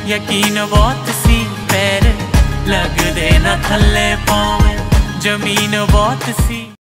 यकीन बहुत सी पैर लगदे ना थल्ले पावे जमीन बहुत सी।